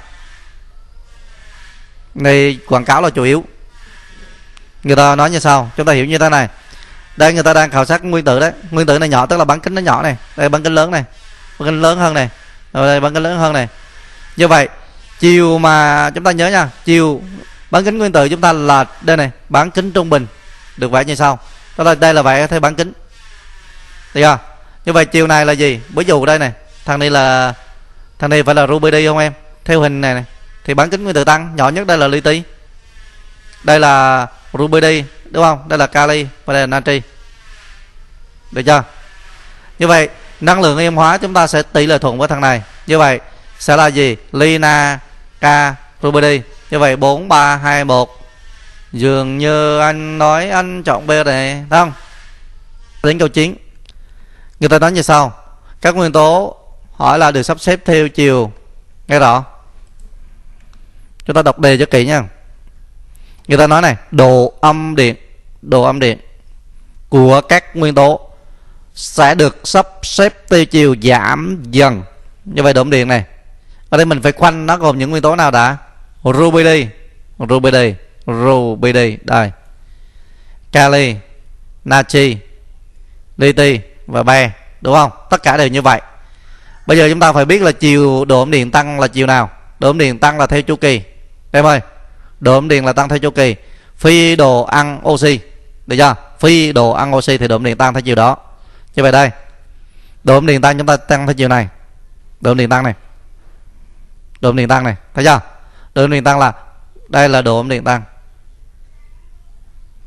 A: này quảng cáo là chủ yếu. Người ta nói như sau, chúng ta hiểu như thế này. Đây người ta đang khảo sát nguyên tử đấy. Nguyên tử này nhỏ tức là bán kính nó nhỏ này. Đây bán kính lớn này, bán kính lớn hơn này. Rồi đây bán kính lớn hơn này. Như vậy chiều mà chúng ta nhớ nha, chiều bán kính nguyên tử chúng ta là đây này, bán kính trung bình được vẽ như sau. Đó là đây là vẽ theo bán kính, được chưa? Như vậy chiều này là gì? Ví dụ đây này, thằng này là thằng này phải là ruby đi không em? Theo hình này này thì bán kính nguyên tử tăng, nhỏ nhất đây là li ti, đây là ruby đi, đúng không? Đây là kali và đây là natri, được chưa? Như vậy năng lượng ion hóa chúng ta sẽ tỷ lệ thuận với thằng này. Như vậy sẽ là gì? Lina K ruby đi. Như vậy bốn, ba, hai, một. Dường như anh nói anh chọn B này, thấy không? Đến câu chín. Người ta nói như sau: các nguyên tố hỏi là được sắp xếp theo chiều, nghe rõ. Chúng ta đọc đề cho kỹ nha. Người ta nói này, độ âm điện, độ âm điện của các nguyên tố sẽ được sắp xếp theo chiều giảm dần. Như vậy độ âm điện này, ở đây mình phải khoanh nó gồm những nguyên tố nào đã? Ruby đi, ruby đi, ruby đi, đây, kali, natri, li và be, đúng không? Tất cả đều như vậy. Bây giờ chúng ta phải biết là chiều độ âm điện tăng là chiều nào. Độ âm điện tăng là theo chu kỳ. Em ơi, độ âm điện là tăng theo chu kỳ. Phi đồ ăn oxy, được chưa? Phi đồ ăn oxy thì độ âm điện tăng theo chiều đó. Như vậy đây, độ âm điện tăng chúng ta tăng theo chiều này. Độ âm điện tăng này, độ âm điện tăng này, thấy chưa? Độ âm điện tăng là đây là độ âm điện tăng.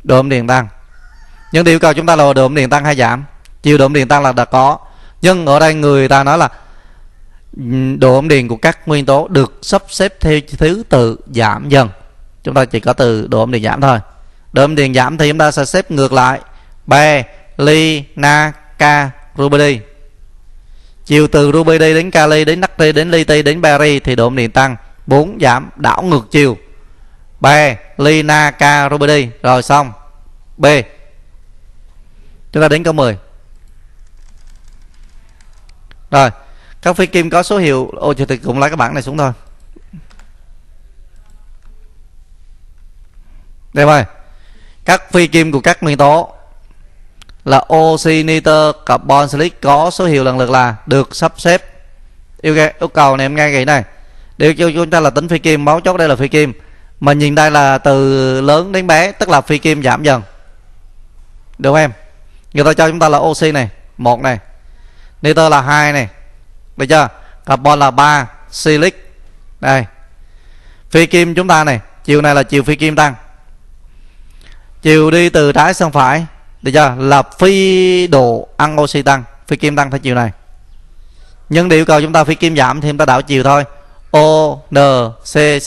A: độ ẩm điện tăng. Nhưng điều yêu cầu chúng ta là độ ẩm điện tăng hay giảm? Chiều độ ẩm điện tăng là đã có, nhưng ở đây người ta nói là độ ẩm điện của các nguyên tố được sắp xếp theo thứ tự giảm dần. Chúng ta chỉ có từ độ ẩm điện giảm thôi. Độ ẩm điện giảm thì chúng ta sẽ xếp ngược lại: Be, Li, Na, Ca, Ruby. Chiều từ Ruby đến Kali đến Natri đến Li đến Beri thì độ ẩm điện tăng. Bốn giảm, đảo ngược chiều: Be, Li, Na, Ca, Ruby. Rồi xong. B. Chúng ta đến câu mười. Rồi, các phi kim có số hiệu, ôi thì cũng lấy cái bảng này xuống thôi. Đây ơi, các phi kim của các nguyên tố là oxy, nitơ, carbon, silic có số hiệu lần lượt là được sắp xếp. Yêu, yêu cầu này em nghe kỹ này. Điều cho chúng ta là tính phi kim, máu chốt đây là phi kim. Mà nhìn đây là từ lớn đến bé, tức là phi kim giảm dần. Được không em? Người ta cho chúng ta là oxy này, một này. Nitơ là hai này. Được chưa? Carbon là ba, silic. Đây. Phi kim chúng ta này, chiều này là chiều phi kim tăng. Chiều đi từ trái sang phải, được chưa? Là phi độ ăn oxy tăng, phi kim tăng theo chiều này. Nhưng để yêu cầu chúng ta phi kim giảm thì chúng ta đảo chiều thôi. O N C C.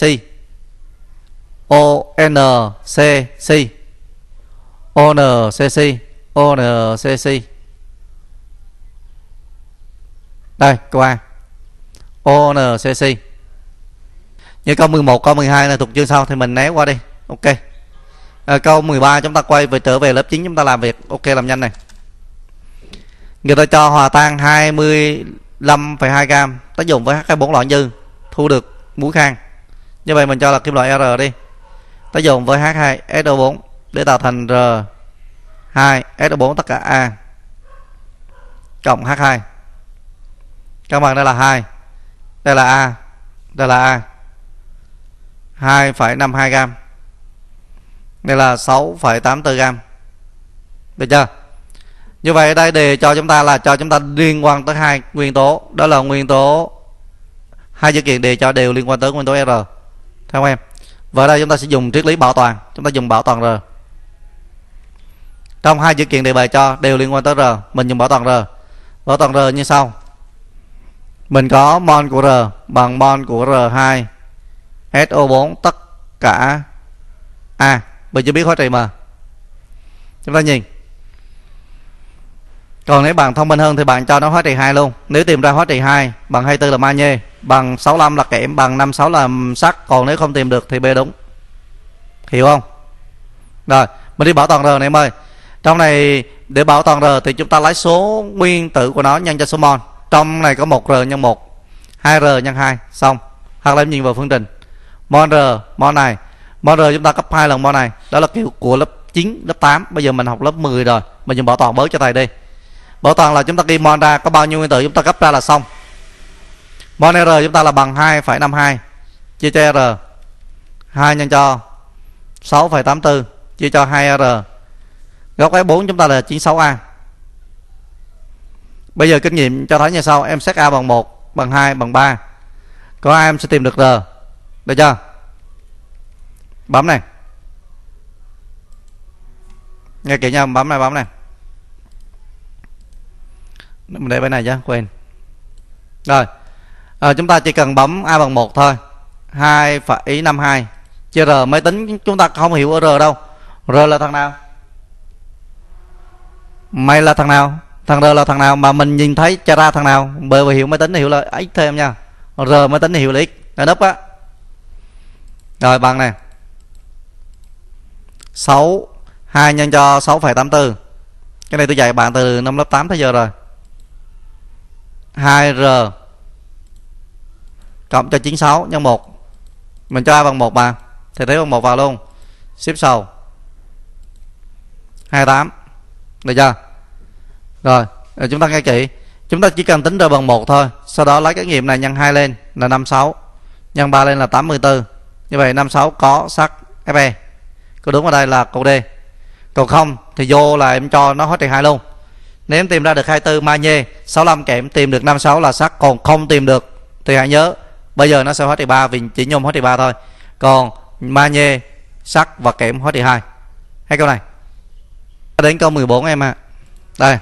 A: O N C C. O N C C. O N C C. Đây, câu A. O N C C. Như câu mười một, câu mười hai là thuộc chương sau thì mình né qua đi. Ok. À, câu mười ba chúng ta quay về trở về lớp chín chúng ta làm việc. Ok, làm nhanh này. Người ta cho hòa tan hai mươi lăm phẩy hai gam tác dụng với H hai bốn loại dư, thu được muối khang. Như vậy mình cho là kim loại R đi. Tác dụng với H hai S O bốn để tạo thành R hai S O bốn tất cả A cộng H hai. Các bạn đây là hai. Đây là A. Đây là A. hai phẩy năm hai gam. Đây là sáu phẩy tám tư gam. Được chưa? Như vậy ở đây đề cho chúng ta là cho chúng ta liên quan tới hai nguyên tố. Đó là nguyên tố, hai dữ kiện đề cho đều liên quan tới nguyên tố R. Thấy không em? Và ở đây chúng ta sẽ dùng triết lý bảo toàn. Chúng ta dùng bảo toàn R. Trong hai dữ kiện đề bài cho đều liên quan tới R, mình dùng bảo toàn R. Bảo toàn R như sau. Mình có mol của R bằng mol của R hai S O bốn tất cả A. Mình chưa biết hóa trị mà. Chúng ta nhìn. Còn nếu bạn thông minh hơn thì bạn cho nó hóa trị hai luôn. Nếu tìm ra hóa trị hai bằng hai mươi tư là magie, bằng sáu mươi lăm là kẽm, bằng năm mươi sáu là sắt. Còn nếu không tìm được thì B đúng. Hiểu không? Rồi, mình đi bảo toàn R này em ơi. Trong này để bảo toàn R thì chúng ta lấy số nguyên tử của nó nhân cho số mol. Trong này có một R nhân một, hai R nhân hai, xong. Hoặc là em nhìn vào phương trình. Mol R, mol này. Mol R chúng ta cấp hai lần mol này. Đó là kiểu của lớp chín, lớp tám. Bây giờ mình học lớp mười rồi. Mình dùng bảo toàn bớt cho thầy đi. Bảo toàn là chúng ta ghi mol ra, có bao nhiêu nguyên tử chúng ta cấp ra là xong. Mol R chúng ta là bằng hai phẩy năm hai chia cho R. hai nhân cho sáu phẩy tám tư chia cho hai R. Góc S bốn chúng ta là chín mươi sáu A. Bây giờ kinh nghiệm cho thấy như sau. Em xét A bằng một, bằng hai, bằng ba. Có A em sẽ tìm được R. Được chưa? Bấm này. Nghe kỹ nha, bấm này, bấm này. Mình để bên này chứ, quên. Rồi. À, chúng ta chỉ cần bấm A bằng một thôi. hai phẩy năm hai chia R. Máy tính chúng ta không hiểu R đâu. R là thằng nào? Mày là thằng nào? Thằng R là thằng nào mà mình nhìn thấy cho ra thằng nào? Bởi vì hiểu máy tính thì hiểu là x thêm nha. R máy tính thì hiểu là x. Là nấp á. Rồi bằng này. sáu. hai nhân cho sáu phẩy tám tư. Cái này tôi dạy bạn từ năm lớp tám tới giờ rồi. hai R cộng cho chín mươi sáu nhân một. Mình cho A bằng một mà. Thì thấy bằng một vào luôn. Xếp sau. hai mươi tám. Được chưa? Rồi, rồi chúng ta nghe kỹ. Chúng ta chỉ cần tính R bằng một thôi. Sau đó lấy cái nghiệm này nhân hai lên là năm mươi sáu. Nhân ba lên là tám mươi tư. Như vậy năm mươi sáu có sắt Fe. Câu đúng ở đây là câu D. Còn không thì vô là em cho nó hóa trị hai luôn. Nếu em tìm ra được hai mươi tư magie, sáu mươi lăm kẽm, tìm được năm mươi sáu là sắt. Còn không tìm được thì hãy nhớ bây giờ nó sẽ hóa trị ba vì chỉ nhôm hóa trị ba thôi. Còn magie, sắt và kẽm hóa trị hai. hai câu này. Đến câu mười bốn em ạ. À. Đây.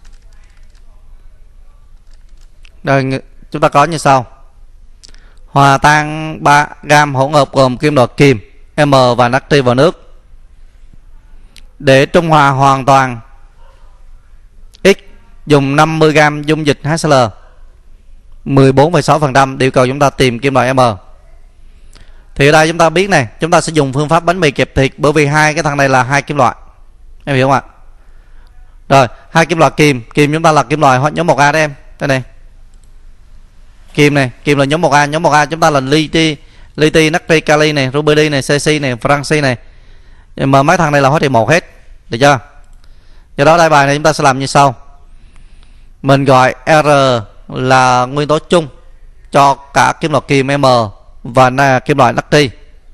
A: Đây chúng ta có như sau. Hòa tan ba gam hỗn hợp gồm kim loại kiềm M và natri vào nước. Để trung hòa hoàn toàn, X dùng năm mươi gam dung dịch hát xê lờ mười bốn phẩy sáu phần trăm, yêu cầu chúng ta tìm kim loại M. Thì ở đây chúng ta biết này, chúng ta sẽ dùng phương pháp bánh mì kẹp thịt, bởi vì hai cái thằng này là hai kim loại. Em hiểu không ạ? Rồi, hai kim loại kiềm, kiềm chúng ta là kim loại nhóm một A đấy em. Đây này. Kiềm này, kiềm là nhóm một A, nhóm một A chúng ta là lithium, lithium, natri, kali này, ruby này, cc này, franci này. Nhưng mà mấy thằng này là hóa trị một hết, được chưa? Do đó đây bài này chúng ta sẽ làm như sau. Mình gọi R là nguyên tố chung cho cả kim loại kiềm M và kim loại natri.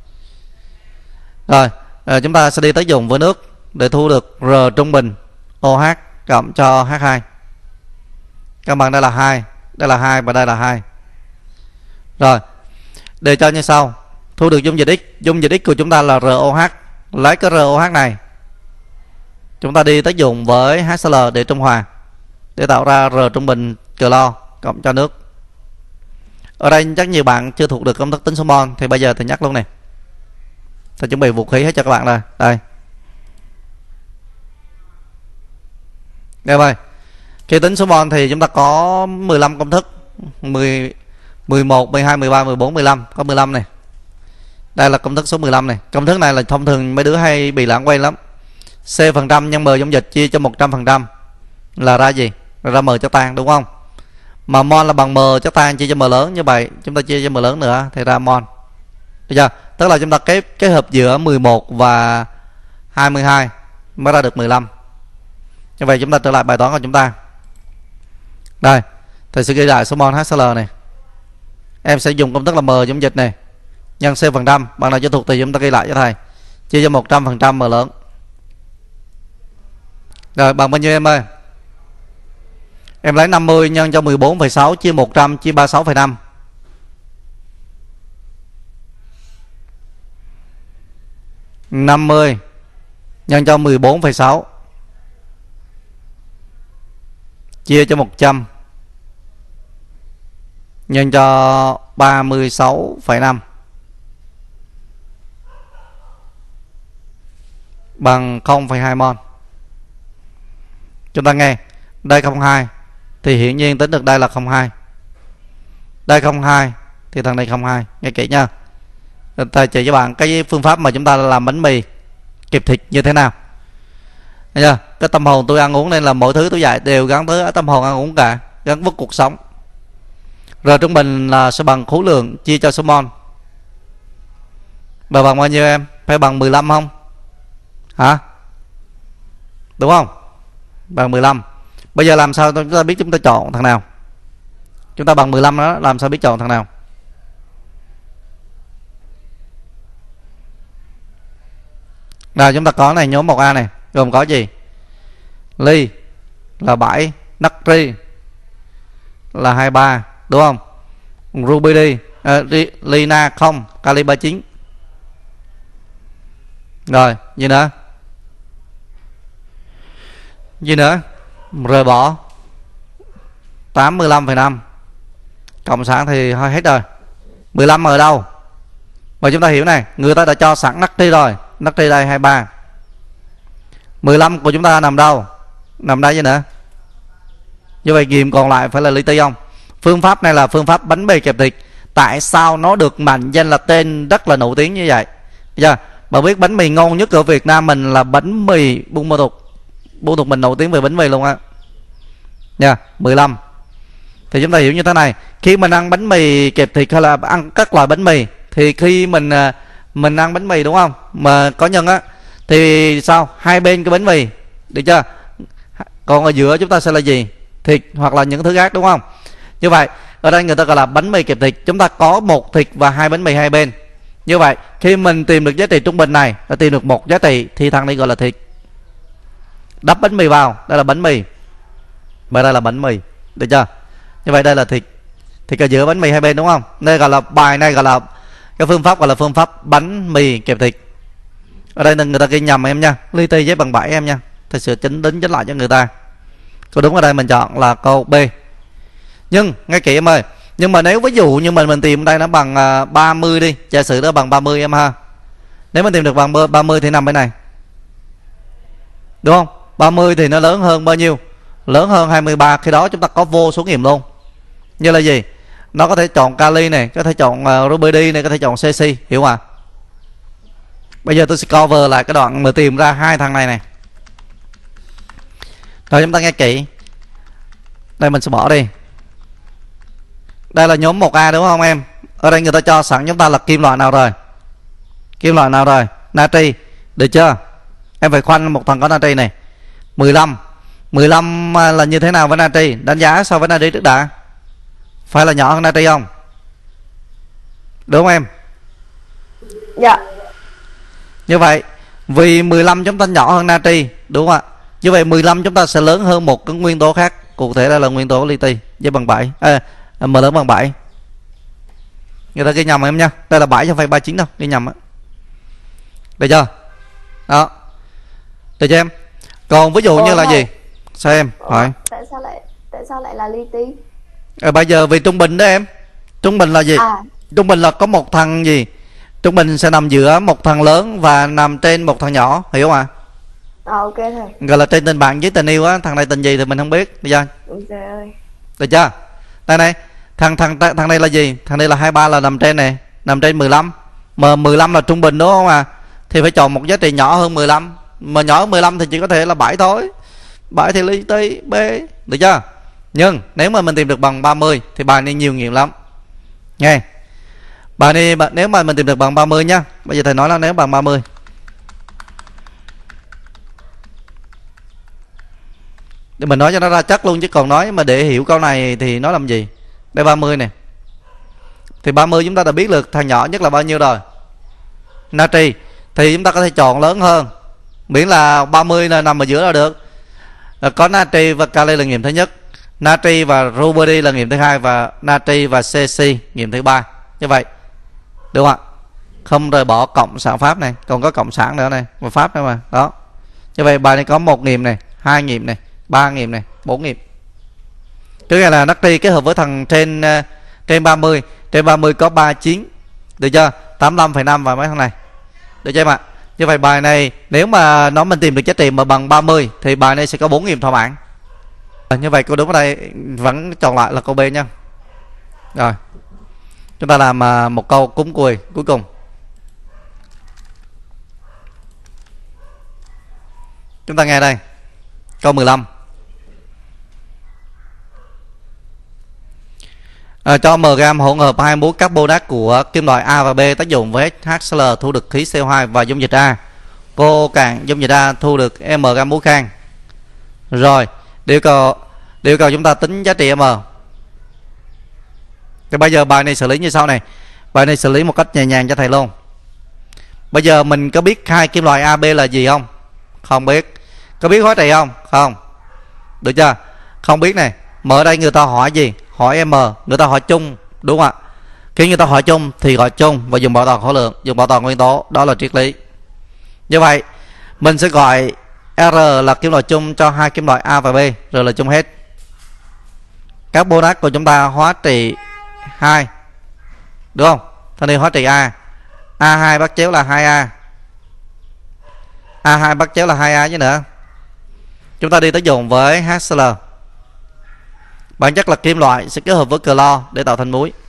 A: Rồi, rồi chúng ta sẽ đi tới dùng với nước để thu được R trung bình OH cộng cho H hai. Các bạn đây là hai, đây là hai và đây là hai. Rồi, đề cho như sau. Thu được dung dịch X, dung dịch X của chúng ta là ROH. Lấy cái ROH này chúng ta đi tới dùng với hát xê lờ để trung hòa, để tạo ra R trung bình clo cộng cho nước. Ở đây chắc nhiều bạn chưa thuộc được công thức tính số mol, thì bây giờ thì nhắc luôn này. Tôi chuẩn bị vũ khí hết cho các bạn rồi. Đây. Đây ơi. Khi tính số mol thì chúng ta có mười lăm công thức, mười, mười một, mười hai, mười ba, mười bốn, mười lăm, có mười lăm này. Đây là công thức số mười lăm này. Công thức này là thông thường mấy đứa hay bị lãng quên lắm. C phần trăm nhân M dung dịch chia cho một trăm phần trăm là ra gì? Là ra M chất tan, đúng không? Mà mol là bằng M chất tan chia cho M lớn, như vậy chúng ta chia cho M lớn nữa thì ra mol. Được chưa? Tức là chúng ta kết kết hợp giữa mười một và hai mươi hai mới ra được mười lăm. Như vậy chúng ta trở lại bài toán của chúng ta. Đây, thầy sẽ ghi lại số mol hát xê lờ này. Em sẽ dùng công thức là M dung dịch này nhân C phần trăm, bạn nào chưa thuộc thì chúng ta ghi lại cho thầy. Chia cho một trăm phần trăm M lớn. Rồi, bằng bao nhiêu em ơi? Em lấy năm mươi nhân cho mười bốn phẩy sáu chia một trăm chia ba mươi sáu phẩy năm. năm mươi nhân cho mười bốn phẩy sáu chia cho một trăm nhân cho ba mươi sáu phẩy năm bằng không phẩy hai mol. Chúng ta nghe, đây không hai thì hiển nhiên tính được đây là không hai. Đây không hai thì thằng này không hai, nghe kỹ nha. Thầy chỉ cho bạn cái phương pháp mà chúng ta làm bánh mì kẹp thịt như thế nào. Thấy chưa? Cái tâm hồn tôi ăn uống nên là mọi thứ tôi dạy đều gắn tới tâm hồn ăn uống cả, gắn với cuộc sống. R trung bình là sẽ bằng khối lượng chia cho số mol. Và bằng bao nhiêu em? Phải bằng mười lăm không? Hả? Đúng không? Bằng mười lăm. Bây giờ làm sao chúng ta biết chúng ta chọn thằng nào? Chúng ta bằng mười lăm đó, làm sao biết chọn thằng nào? Nào chúng ta có này, nhóm một A này gồm có gì? Ly là bảy, natri là hai mươi ba, đúng không? Ruby đi, à, Lina không, kali ba mươi chín. Rồi, gì nữa? Gì nữa? Rời bỏ tám mươi lăm phẩy năm. Cộng sản thì hơi hết rồi. mười lăm ở đâu? Mà chúng ta hiểu này, người ta đã cho sẵn natri rồi. Natri đây hai mươi ba. mười lăm của chúng ta nằm đâu? Nằm đây chứ nữa. Như vậy kiềm còn lại phải là lithium không? Phương pháp này là phương pháp bánh mì kẹp thịt. Tại sao nó được mệnh danh là tên rất là nổi tiếng như vậy? Bây giờ bạn biết bánh mì ngon nhất ở Việt Nam mình là bánh mì Buôn Ma Thuột. Buôn Ma Thuột mình nổi tiếng về bánh mì luôn á. Nha, mười lăm. Thì chúng ta hiểu như thế này, khi mình ăn bánh mì kẹp thịt hay là ăn các loại bánh mì thì khi mình mình ăn bánh mì đúng không? Mà có nhân á thì sao? Hai bên cái bánh mì, được chưa? Còn ở giữa chúng ta sẽ là gì? Thịt hoặc là những thứ khác, đúng không? Như vậy ở đây người ta gọi là bánh mì kẹp thịt. Chúng ta có một thịt và hai bánh mì hai bên. Như vậy khi mình tìm được giá trị trung bình này, đã tìm được một giá trị thì thằng này gọi là thịt. Đắp bánh mì vào, đây là bánh mì, và đây là bánh mì, được chưa? Như vậy đây là thịt, thịt ở giữa bánh mì hai bên, đúng không? Đây gọi là bài này gọi là cái phương pháp gọi là phương pháp bánh mì kẹp thịt. Ở đây là người ta ghi nhầm em nha, li ti với bằng bảy em nha. Thầy sửa chỉnh đính chỉnh lại cho người ta. Câu đúng ở đây mình chọn là câu B. Nhưng nghe kỹ em ơi, nhưng mà nếu ví dụ như mình mình tìm đây nó bằng uh, ba mươi đi, giả sử nó bằng ba mươi em ha. Nếu mình tìm được bằng ba mươi thì nằm bên này, đúng không? ba mươi thì nó lớn hơn bao nhiêu? Lớn hơn hai mươi ba. Khi đó chúng ta có vô số nghiệm luôn. Như là gì? Nó có thể chọn kali này, có thể chọn uh, ruby này, có thể chọn cc, hiểu không ạ? Bây giờ tôi sẽ cover lại cái đoạn mà tìm ra hai thằng này này. Rồi chúng ta nghe kỹ. Đây mình sẽ bỏ đi. Đây là nhóm một A đúng không em? Ở đây người ta cho sẵn chúng ta là kim loại nào rồi? Kim loại nào rồi? Natri. Được chưa? Em phải khoanh một thằng có natri này. mười lăm. mười lăm là như thế nào với natri? Đánh giá so với natri trước đã. Phải là nhỏ hơn natri không? Đúng không em?
B: Dạ.
A: Như vậy vì mười lăm chúng ta nhỏ hơn natri, đúng không ạ? Như vậy mười lăm chúng ta sẽ lớn hơn một cái nguyên tố khác. Cụ thể đây là nguyên tố li ti với bằng bảy. À, M lớn bằng bảy. Người ta ghi nhầm em nha. Đây là bảy chứ không phải ba mươi chín đâu, ghi nhầm á. Được chưa? Đó. Được chưa em? Còn ví dụ
B: Ủa,
A: như là
B: này.
A: gì? Sao em?
B: Ủa,
A: Hỏi.
B: tại sao lại tại sao lại là li ti?
A: À, bây giờ vì trung bình đó em. Trung bình là gì?
B: À,
A: Trung bình là có một thằng gì? Trung bình sẽ nằm giữa một thằng lớn và nằm trên một thằng nhỏ, hiểu không ạ?
B: à ok thầy.
A: Gọi là trên tình bạn với tình yêu á, thằng này tình gì thì mình không biết, được chưa?
B: Trời ơi.
A: Được chưa? Đây này, thằng thằng thằng này là gì? Thằng này là hai mươi ba là nằm trên này, nằm trên mười lăm. Mà mười lăm là trung bình đúng không à? Thì phải chọn một giá trị nhỏ hơn mười lăm. Mà nhỏ hơn mười lăm thì chỉ có thể là bảy thôi. bảy thì li ti B, được chưa? Nhưng nếu mà mình tìm được bằng ba mươi thì bài này nhiều nghiệm lắm. Nghe. Bài này nếu mà mình tìm được bằng ba mươi nhá. Bây giờ thầy nói là nếu bằng ba mươi. Để mình nói cho nó ra chắc luôn, chứ còn nói mà để hiểu câu này thì nó làm gì. Đây ba mươi nè. Thì ba mươi chúng ta đã biết được thằng nhỏ nhất là bao nhiêu rồi. Natri. Thì chúng ta có thể chọn lớn hơn. Miễn là ba mươi là nằm ở giữa là được. Có natri và kali là nghiệm thứ nhất. Natri và ruby là nghiệm thứ hai. Và natri và cc nghiệm thứ ba. Như vậy. Đúng không ạ? Không rời bỏ cộng sản pháp này. Còn có cộng sản nữa này. Và pháp nữa mà. Đó. Như vậy bài này có một nghiệm này. Hai nghiệm này. Ba nghiệm này. Bốn nghiệm. Thứ này là natri kết hợp với thằng trên uh, trên ba mươi. Trên ba mươi có ba mươi chín. Được chưa? tám mươi lăm phẩy năm và mấy thằng này. Được chưa em ạ? Như vậy bài này nếu mà nó mình tìm được giá trị mà bằng ba mươi thì bài này sẽ có bốn nghiệm thỏa mãn. Như vậy câu đúng ở đây vẫn chọn lại là câu B nha. Rồi. Chúng ta làm uh, một câu cúng cùi cuối cùng. Chúng ta nghe đây. Câu mười lăm. À, cho M gam hỗn hợp hai muối carbonat của kim loại A và B tác dụng với HCl thu được khí xê o hai và dung dịch A. Cô cạn dung dịch A thu được M gam muối khan. Rồi, yêu cầu yêu cầu chúng ta tính giá trị M. Thì bây giờ bài này xử lý như sau này. Bài này xử lý một cách nhẹ nhàng cho thầy luôn. Bây giờ mình có biết hai kim loại A B là gì không? Không biết. Có biết hóa trị không? Không. Được chưa? Không biết này. Mà ở đây người ta hỏi gì? Hỏi M. Người ta hỏi chung. Đúng không ạ? Khi người ta hỏi chung thì gọi chung và dùng bảo toàn khối lượng, dùng bảo toàn nguyên tố. Đó là triết lý. Như vậy mình sẽ gọi R là kim loại chung cho hai kim loại A và B. Rồi là chung hết. Carbonat của chúng ta hóa trị hai. Đúng không? Thằng này hóa trị A. A hai bắt chéo là hai A. A hai bắt chéo là hai A chứ nữa. Chúng ta đi tới dùng với HCl. Bản chất là kim loại sẽ kết hợp với clo để tạo thành muối.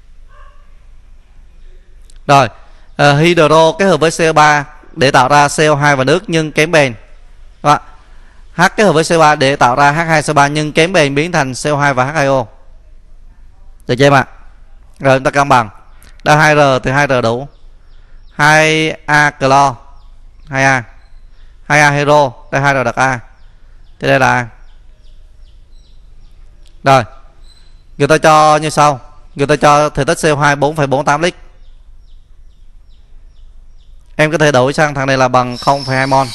A: Rồi, uh, hydro kết hợp với xê o ba để tạo ra xê o hai và nước nhưng kém bền. Đó. H kết hợp với xê o ba để tạo ra H hai xê o ba nhưng kém bền biến thành xê o hai và H hai O. Được chưa em ạ? Rồi chúng ta cân bằng. Đây hai R thì hai R đủ. hai A clo, hai A. hai A hydro, đây hai R đặt A. Thì đây là A. Rồi. Người ta cho như sau. Người ta cho thể tích xê o hai bốn phẩy bốn tám lít. Em có thể đổi sang thằng này là bằng không phẩy hai mol.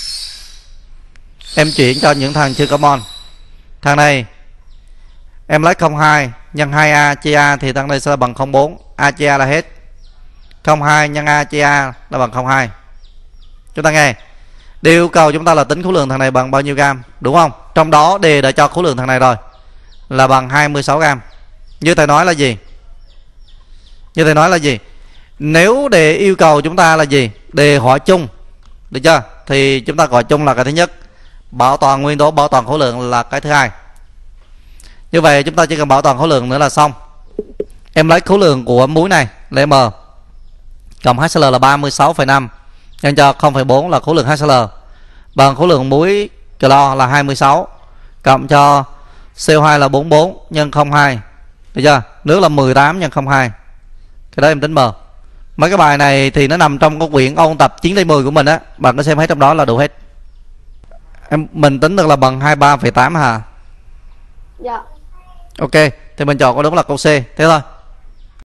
A: Em chuyển cho những thằng chưa có mol. Thằng này em lấy không phẩy hai nhân hai A chia A thì thằng này sẽ là bằng không phẩy bốn. A chia A là hết. không phẩy hai nhân A chia A là bằng không phẩy hai. Chúng ta nghe. Đề yêu cầu chúng ta là tính khối lượng thằng này bằng bao nhiêu gam, đúng không? Trong đó đề đã cho khối lượng thằng này rồi, là bằng hai mươi sáu gam. Như thầy nói là gì? Như thầy nói là gì? Nếu đề yêu cầu chúng ta là gì? Đề hỏi chung, được chưa? Thì chúng ta gọi chung là cái thứ nhất, bảo toàn nguyên tố, bảo toàn khối lượng là cái thứ hai. Như vậy chúng ta chỉ cần bảo toàn khối lượng nữa là xong. Em lấy khối lượng của muối này là M, cộng hát xê lờ là ba mươi sáu phẩy năm nhân cho không phẩy bốn là khối lượng hát xê lờ, bằng khối lượng muối clo là hai mươi sáu, cộng cho xê o hai là bốn mươi bốn nhân không phẩy hai, được chưa? Nước là mười tám nhân không phẩy hai. Cái đó em tính M. Mấy cái bài này thì nó nằm trong cái quyển ôn tập chín tới mười của mình á, bạn có xem hết trong đó là đủ hết. Em mình tính được là bằng hai mươi ba phẩy tám hả?
B: Dạ.
A: Ok, thì mình chọn có đúng là câu C. Thế thôi.